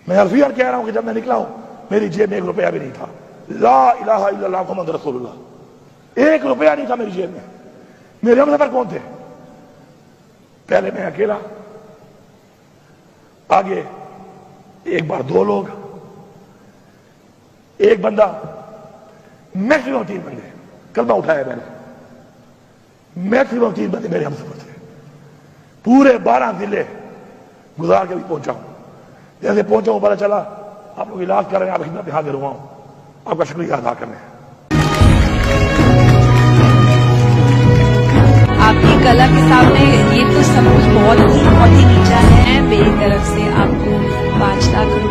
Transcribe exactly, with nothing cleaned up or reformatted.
मैं हल्फियत कह रहा हूं कि जब मैं निकला हूं मेरी जेब में एक रुपया भी नहीं था। ला इलाहा इल्लल्लाह मुहम्मद रसूलुल्लाह, एक रुपया नहीं था मेरी जेब में। मेरे हम सफर कौन थे? पहले मैं अकेला, आगे एक बार दो लोग, एक बंदा, मैक्सिमम तीन बंदे। कलमा उठाया मैंने, मैक्सिमम तीन बंदे मेरे हम सफर थे। पूरे बारह जिले गुजार के भी पहुंचा हूं। जैसे पहुंचा हूं पता चला आप लोग इलाज कर रहे हैं, आप खिदमत में हाजिर हुआ हूं, आपका शुक्रिया अदा करने। आपकी कला के सामने ये तो सब कुछ बहुत ही बहुत ही नीचा है। मेरी तरफ से आपको पांच लाख